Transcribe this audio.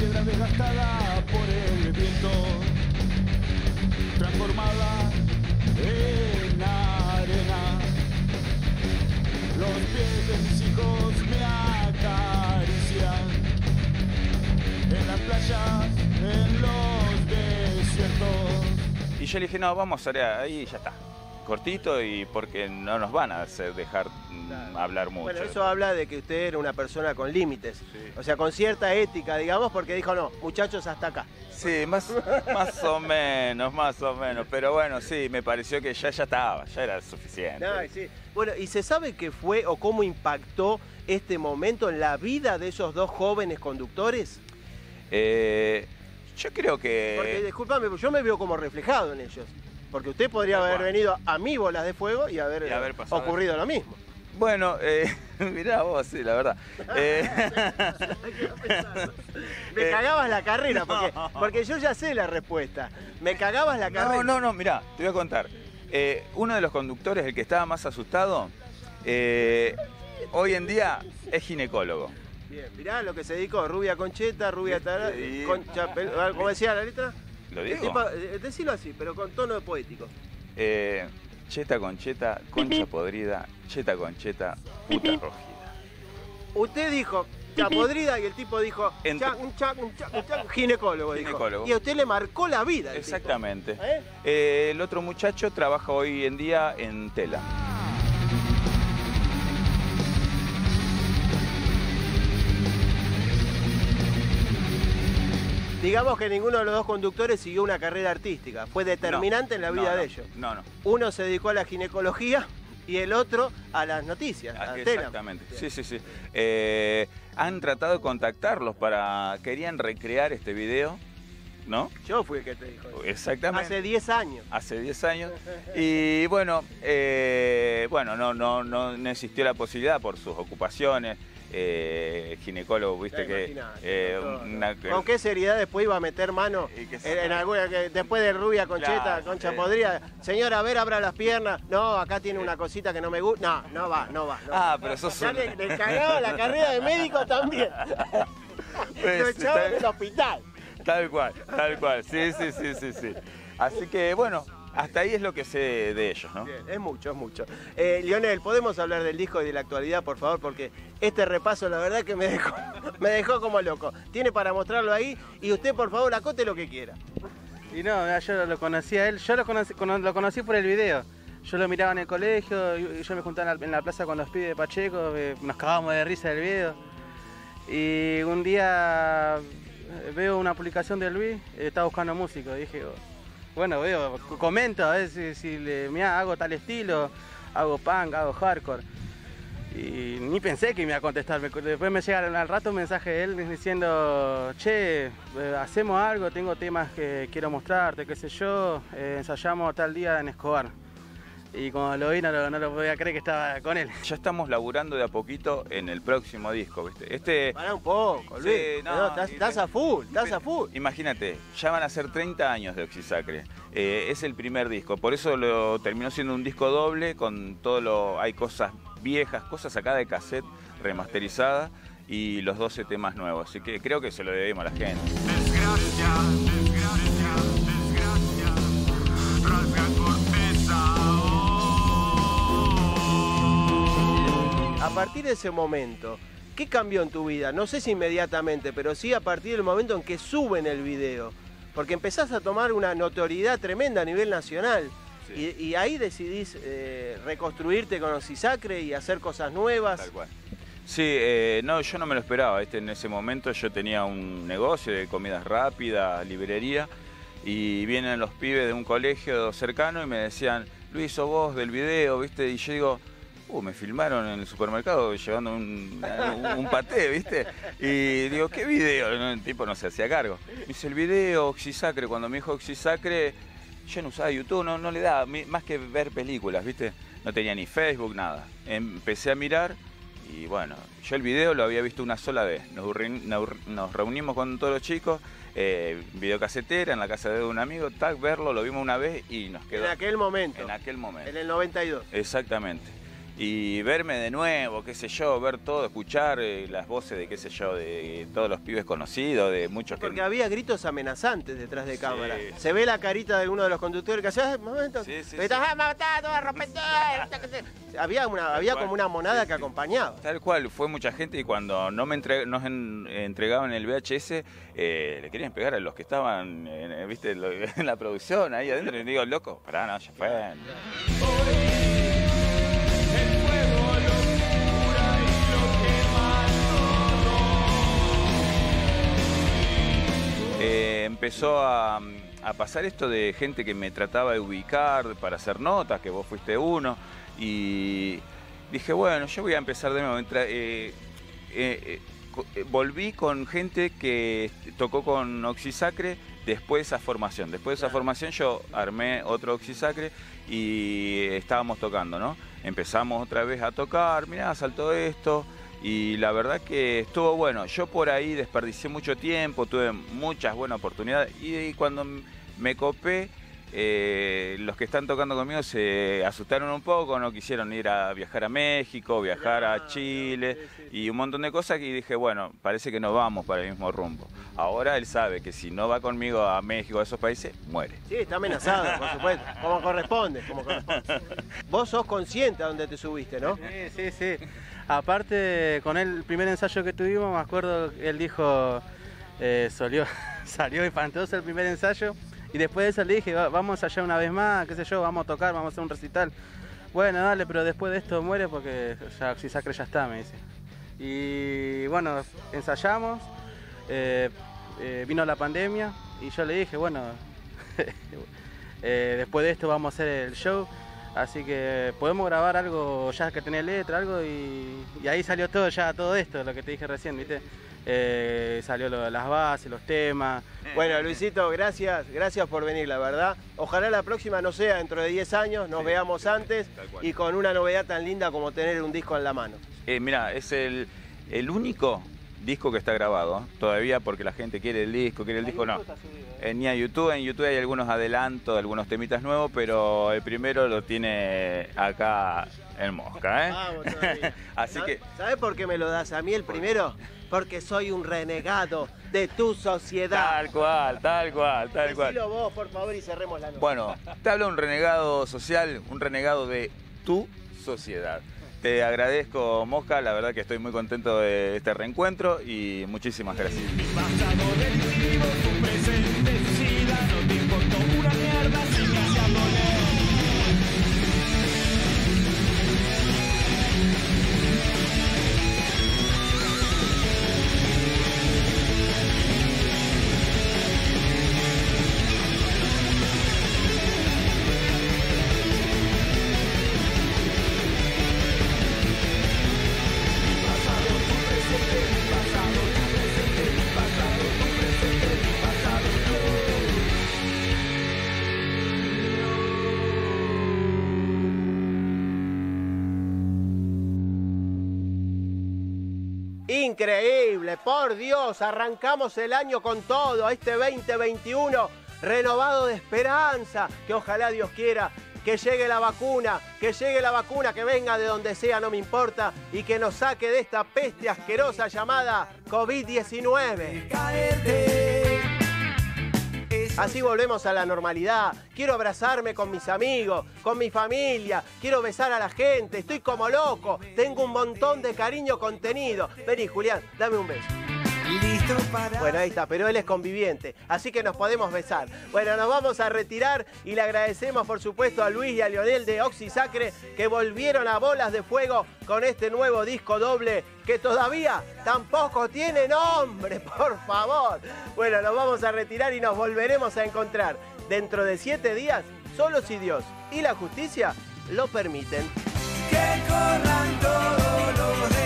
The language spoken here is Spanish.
piedra desgastada por el viento, transformada en arena. Los pies de mis hijos me acarician en las playas, en los desiertos. Y yo le dije, no, vamos a hacer ahí y ya está. Cortito, y porque no nos van a hacer dejar hablar mucho. Bueno, eso habla de que usted era una persona con límites. Sí. O sea, con cierta ética, digamos, porque dijo, no, muchachos, hasta acá. Sí, más o menos. Pero bueno, sí, me pareció que ya estaba, ya era suficiente. No, sí. Bueno, ¿y se sabe qué fue o cómo impactó este momento en la vida de esos dos jóvenes conductores? Yo creo que... Porque, discúlpame, yo me veo como reflejado en ellos. Porque usted podría haber venido a mi Bolas de Fuego y haber pasado ocurrido lo mismo. Bueno, mirá vos, sí, la verdad. Me cagabas la carrera, porque yo ya sé la respuesta. Me cagabas la carrera. No, mirá, te voy a contar. Uno de los conductores, el que estaba más asustado, hoy en día es ginecólogo. Bien, mirá lo que se dedicó, rubia concheta, rubia tarada, ¿cómo decía la letra? ¿Lo digo? Decilo así, pero con tono poético. Cheta con cheta, concha podrida, cheta con cheta, puta rojida. Usted dijo cha podrida y el tipo dijo ginecólogo. Dijo. Y a usted le marcó la vida. Exactamente. El otro muchacho trabaja hoy en día en tela. Digamos que ninguno de los dos conductores siguió una carrera artística. Fue determinante en la vida de ellos. No. Uno se dedicó a la ginecología y el otro a las noticias, a exactamente. Sí. Han tratado de contactarlos querían recrear este video, ¿no? Yo fui el que te dijo eso. Exactamente. Hace 10 años. Hace 10 años. Y bueno, no existió la posibilidad por sus ocupaciones. Ginecólogo, viste ¿Con qué seriedad después iba a meter mano en alguna, después de rubia concheta, claro, concha podrida? Señora, a ver, abra las piernas. No, acá tiene una cosita que no me gusta. No va. Pero sos ya le cagaba la carrera de médico también. Lo echaba del hospital. Tal cual. Sí. Así que bueno, hasta ahí es lo que sé de ellos, ¿no? Bien, es mucho. Lionel, ¿podemos hablar del disco y de la actualidad, por favor? Porque este repaso, la verdad que me dejó como loco. Tiene para mostrarlo ahí y usted, por favor, acote lo que quiera. Y no, yo lo conocí a él, lo conocí por el video. Yo lo miraba en el colegio, yo me juntaba en la plaza con los pibes de Pacheco, nos cagábamos de risa del video. Y un día veo una publicación de Luis, estaba buscando músico, dije... Bueno, comento a ver si mirá, hago tal estilo, hago punk, hago hardcore. Y ni pensé que me iba a contestar. Después me llegaron al rato un mensaje de él diciendo, che, hacemos algo, tengo temas que quiero mostrarte, qué sé yo, ensayamos tal día en Escobar. Y cuando lo vi no lo podía creer que estaba con él. Ya estamos laburando de a poquito en el próximo disco, ¿viste? Pará un poco, Luis. Estás a full. Imagínate, ya van a ser 30 años de Oxisacre. Es el primer disco, por eso lo terminó siendo un disco doble con hay cosas viejas, cosas sacadas de cassette, remasterizadas y los 12 temas nuevos. Así que creo que se lo debemos a la gente. Desgracia. A partir de ese momento, ¿qué cambió en tu vida? No sé si inmediatamente, pero sí a partir del momento en que suben el video. Porque empezás a tomar una notoriedad tremenda a nivel nacional. Sí. Y ahí decidís reconstruirte con Oxisacre y hacer cosas nuevas. Tal cual. Sí, yo no me lo esperaba. En ese momento yo tenía un negocio de comidas rápidas, librería, y vienen los pibes de un colegio cercano y me decían, Luis, sos vos del video, ¿viste? Y yo digo... me filmaron en el supermercado llevando un paté, ¿viste? Y digo, ¿qué video? El tipo no se hacía cargo. Me dice, el video, Oxisacre. Cuando me dijo Oxisacre, yo no usaba YouTube, no le daba, más que ver películas, ¿viste? No tenía ni Facebook, nada. Empecé a mirar y bueno, yo el video lo había visto una sola vez. Nos reunimos con todos los chicos, videocasetera en la casa de un amigo, verlo, lo vimos una vez y nos quedó. En aquel momento. En aquel momento. En el 92. Exactamente. y verme de nuevo, qué sé yo, ver todo, escuchar las voces de, qué sé yo, de todos los pibes conocidos, de muchos que... Porque había gritos amenazantes detrás de cámara. Sí. Se ve la carita de alguno de los conductores que hacía, momento, Sí, sí, me estás matando, había como una monada que acompañaba. Tal cual, fue mucha gente y cuando no me nos entregaban el VHS, le querían pegar a los que estaban, viste, en la producción, ahí adentro, y digo, loco, pará, no, ya fue. Empezó a pasar esto de gente que me trataba de ubicar para hacer notas, que vos fuiste uno, y dije, bueno, yo voy a empezar de nuevo. Volví con gente que tocó con Oxysacre después de esa formación. Después de esa formación yo armé otro Oxysacre y estábamos tocando, ¿no? Empezamos otra vez a tocar, mirá, saltó esto. Y la verdad que estuvo bueno. Yo por ahí desperdicié mucho tiempo, tuve muchas buenas oportunidades y cuando me copé, los que están tocando conmigo se asustaron un poco, no quisieron ir a viajar a México, viajar a Chile y un montón de cosas, y dije, bueno, parece que no vamos para el mismo rumbo. Ahora él sabe que si no va conmigo a México, a esos países, muere. Sí, está amenazado, por supuesto, como corresponde, Vos sos consciente a dónde te subiste, ¿no? Sí. Aparte, con el primer ensayo que tuvimos, me acuerdo que él dijo, salió espantoso el primer ensayo, y después de eso le dije, vamos allá una vez más, qué sé yo, vamos a tocar, vamos a hacer un recital. Bueno, dale, pero después de esto muere porque ya Oxysacre ya está, me dice. Y bueno, ensayamos, vino la pandemia, y yo le dije, bueno, después de esto vamos a hacer el show. Así que podemos grabar algo ya que tenés letra, algo, y ahí salió todo esto, lo que te dije recién, ¿viste? Salió las bases, los temas. Bueno, Luisito, gracias por venir, la verdad. Ojalá la próxima no sea dentro de 10 años, nos veamos antes y con una novedad tan linda como tener un disco en la mano. Mira, es el único disco que está grabado, todavía, porque la gente quiere el disco, no. Ni a YouTube, en YouTube hay algunos adelantos, algunos temitas nuevos, pero el primero lo tiene acá en Mosca, ¿eh? Vamos todavía. Así que... ¿Sabes por qué me lo das a mí el primero? Porque soy un renegado de tu sociedad. Tal cual. Decilo vos, por favor, y cerremos la nota. Bueno, te habla un renegado social, un renegado de tu sociedad. Te agradezco, Mosca, la verdad que estoy muy contento de este reencuentro y muchísimas gracias. Pasado delictivo, tu presente suicida, no te importó una mierda, sigue haciéndole. Increíble, por Dios, arrancamos el año con todo, este 2021 renovado de esperanza, que ojalá Dios quiera que llegue la vacuna, que venga de donde sea, no me importa, y que nos saque de esta peste asquerosa llamada COVID-19. Así volvemos a la normalidad. Quiero abrazarme con mis amigos, con mi familia. Quiero besar a la gente. Estoy como loco. Tengo un montón de cariño contenido. Vení, Julián, dame un beso. Listo para... Bueno, ahí está, pero él es conviviente, así que nos podemos besar. Bueno, nos vamos a retirar y le agradecemos, por supuesto, a Luis y a Lionel de Oxysacre, que volvieron a Bolas de Fuego con este nuevo disco doble que todavía tampoco tiene nombre, por favor. Bueno, nos vamos a retirar y nos volveremos a encontrar dentro de 7 días, solo si Dios y la justicia lo permiten. Que corran todos los